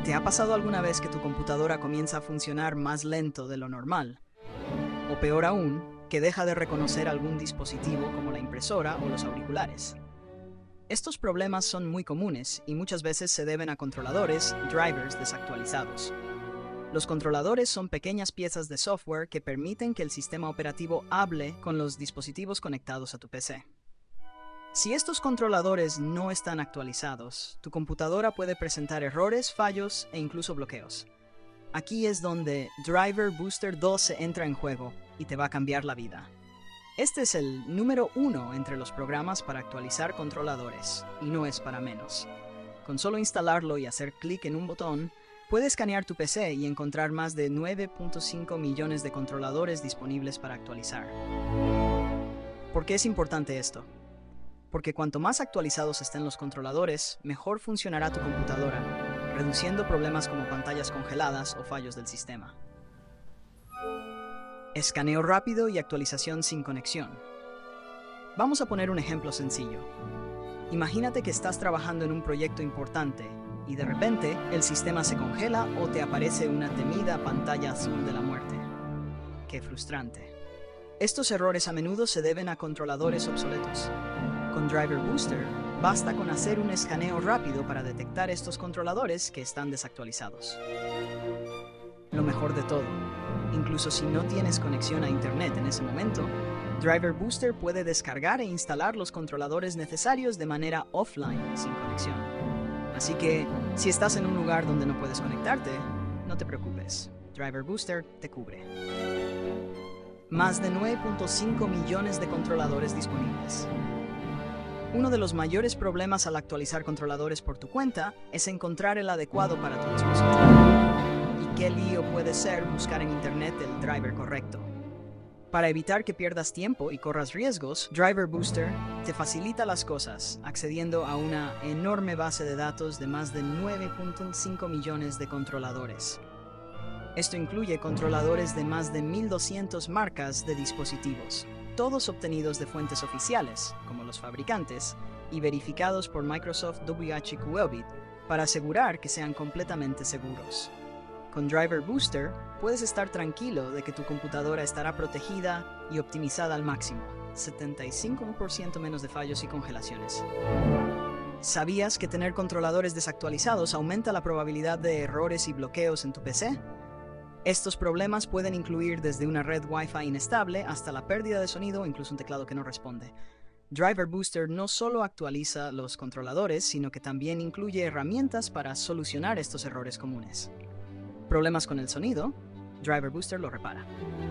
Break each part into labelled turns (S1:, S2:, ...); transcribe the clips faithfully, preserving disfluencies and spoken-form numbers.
S1: ¿Te ha pasado alguna vez que tu computadora comienza a funcionar más lento de lo normal? O peor aún, que deja de reconocer algún dispositivo como la impresora o los auriculares. Estos problemas son muy comunes y muchas veces se deben a controladores, drivers desactualizados. Los controladores son pequeñas piezas de software que permiten que el sistema operativo hable con los dispositivos conectados a tu P C. Si estos controladores no están actualizados, tu computadora puede presentar errores, fallos e incluso bloqueos. Aquí es donde Driver Booster dos entra en juego y te va a cambiar la vida. Este es el número uno entre los programas para actualizar controladores, y no es para menos. Con solo instalarlo y hacer clic en un botón, puedes escanear tu P C y encontrar más de nueve punto cinco millones de controladores disponibles para actualizar. ¿Por qué es importante esto? Porque cuanto más actualizados estén los controladores, mejor funcionará tu computadora, reduciendo problemas como pantallas congeladas o fallos del sistema. Escaneo rápido y actualización sin conexión. Vamos a poner un ejemplo sencillo. Imagínate que estás trabajando en un proyecto importante y de repente el sistema se congela o te aparece una temida pantalla azul de la muerte. ¡Qué frustrante! Estos errores a menudo se deben a controladores obsoletos. Con Driver Booster, basta con hacer un escaneo rápido para detectar estos controladores que están desactualizados. Lo mejor de todo, incluso si no tienes conexión a Internet en ese momento, Driver Booster puede descargar e instalar los controladores necesarios de manera offline, sin conexión. Así que, si estás en un lugar donde no puedes conectarte, no te preocupes, Driver Booster te cubre. Más de nueve punto cinco millones de controladores disponibles. Uno de los mayores problemas al actualizar controladores por tu cuenta es encontrar el adecuado para tu dispositivo. Y qué lío puede ser buscar en Internet el driver correcto. Para evitar que pierdas tiempo y corras riesgos, Driver Booster te facilita las cosas, accediendo a una enorme base de datos de más de nueve punto cinco millones de controladores. Esto incluye controladores de más de mil doscientas marcas de dispositivos, todos obtenidos de fuentes oficiales, como los fabricantes, y verificados por Microsoft W H Q L para asegurar que sean completamente seguros. Con Driver Booster, puedes estar tranquilo de que tu computadora estará protegida y optimizada al máximo, setenta y cinco por ciento menos de fallos y congelaciones. ¿Sabías que tener controladores desactualizados aumenta la probabilidad de errores y bloqueos en tu P C? Estos problemas pueden incluir desde una red Wi-Fi inestable hasta la pérdida de sonido o incluso un teclado que no responde. Driver Booster no solo actualiza los controladores, sino que también incluye herramientas para solucionar estos errores comunes. ¿Problemas con el sonido? Driver Booster lo repara.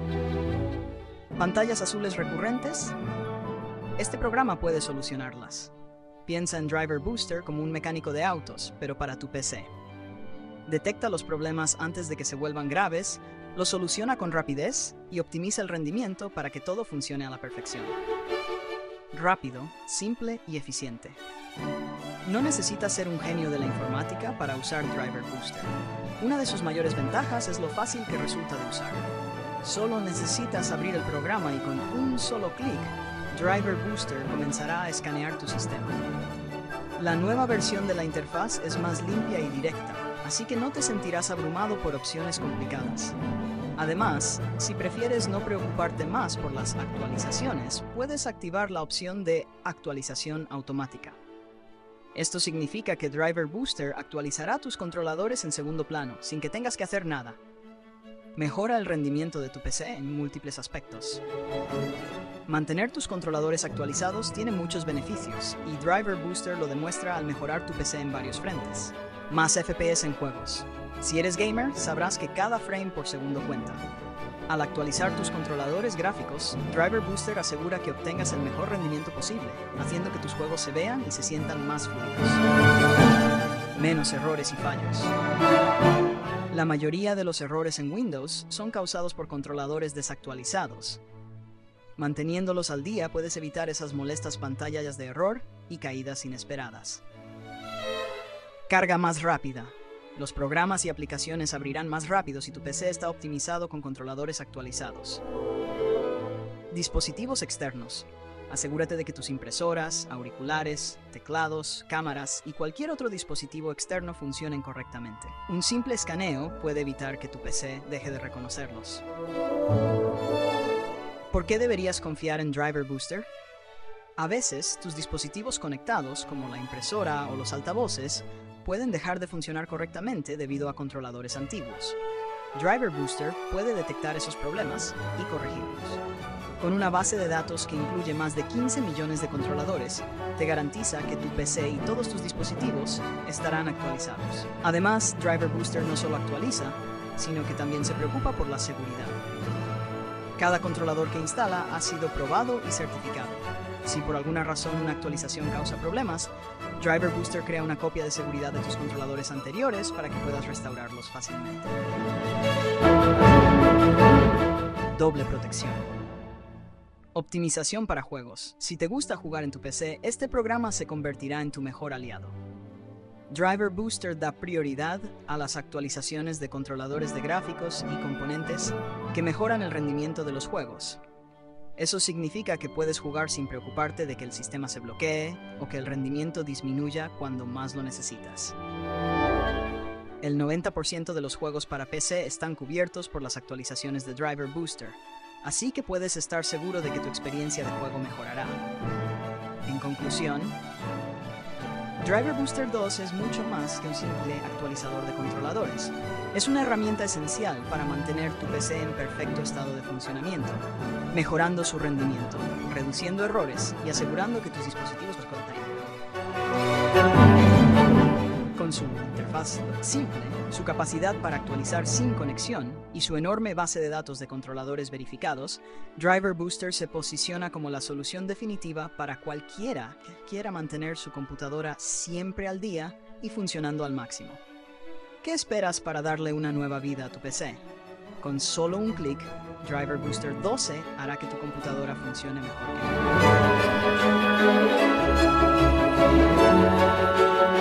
S1: ¿Pantallas azules recurrentes? Este programa puede solucionarlas. Piensa en Driver Booster como un mecánico de autos, pero para tu P C. Detecta los problemas antes de que se vuelvan graves, los soluciona con rapidez y optimiza el rendimiento para que todo funcione a la perfección. Rápido, simple y eficiente. No necesitas ser un genio de la informática para usar Driver Booster. Una de sus mayores ventajas es lo fácil que resulta de usar. Solo necesitas abrir el programa y con un solo clic, Driver Booster comenzará a escanear tu sistema. La nueva versión de la interfaz es más limpia y directa, así que no te sentirás abrumado por opciones complicadas. Además, si prefieres no preocuparte más por las actualizaciones, puedes activar la opción de actualización automática. Esto significa que Driver Booster actualizará tus controladores en segundo plano, sin que tengas que hacer nada. Mejora el rendimiento de tu P C en múltiples aspectos. Mantener tus controladores actualizados tiene muchos beneficios, y Driver Booster lo demuestra al mejorar tu P C en varios frentes. Más F P S en juegos. Si eres gamer, sabrás que cada frame por segundo cuenta. Al actualizar tus controladores gráficos, Driver Booster asegura que obtengas el mejor rendimiento posible, haciendo que tus juegos se vean y se sientan más fluidos. Menos errores y fallos. La mayoría de los errores en Windows son causados por controladores desactualizados. Manteniéndolos al día puedes evitar esas molestas pantallas de error y caídas inesperadas. Carga más rápida. Los programas y aplicaciones abrirán más rápido si tu P C está optimizado con controladores actualizados. Dispositivos externos. Asegúrate de que tus impresoras, auriculares, teclados, cámaras y cualquier otro dispositivo externo funcionen correctamente. Un simple escaneo puede evitar que tu P C deje de reconocerlos. ¿Por qué deberías confiar en Driver Booster? A veces, tus dispositivos conectados, como la impresora o los altavoces, pueden dejar de funcionar correctamente debido a controladores antiguos. Driver Booster puede detectar esos problemas y corregirlos. Con una base de datos que incluye más de quince millones de controladores, te garantiza que tu P C y todos tus dispositivos estarán actualizados. Además, Driver Booster no solo actualiza, sino que también se preocupa por la seguridad. Cada controlador que instala ha sido probado y certificado. Si por alguna razón una actualización causa problemas, Driver Booster crea una copia de seguridad de tus controladores anteriores para que puedas restaurarlos fácilmente. Doble protección. Optimización para juegos. Si te gusta jugar en tu P C, este programa se convertirá en tu mejor aliado. Driver Booster da prioridad a las actualizaciones de controladores de gráficos y componentes que mejoran el rendimiento de los juegos. Eso significa que puedes jugar sin preocuparte de que el sistema se bloquee o que el rendimiento disminuya cuando más lo necesitas. El noventa por ciento de los juegos para P C están cubiertos por las actualizaciones de Driver Booster, así que puedes estar seguro de que tu experiencia de juego mejorará. En conclusión, Driver Booster dos es mucho más que un simple actualizador de controladores. Es una herramienta esencial para mantener tu P C en perfecto estado de funcionamiento, mejorando su rendimiento, reduciendo errores y asegurando que tus dispositivos los contengan. Con su interfaz simple, su capacidad para actualizar sin conexión y su enorme base de datos de controladores verificados, Driver Booster se posiciona como la solución definitiva para cualquiera que quiera mantener su computadora siempre al día y funcionando al máximo. ¿Qué esperas para darle una nueva vida a tu P C? Con solo un clic, Driver Booster doce hará que tu computadora funcione mejor que nunca.